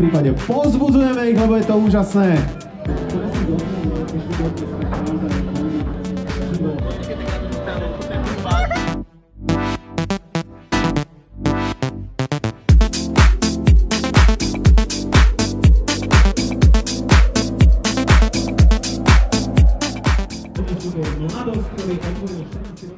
prípade povzbudzujeme ich, lebo je to úžasné. Mladosť, ktorej odborní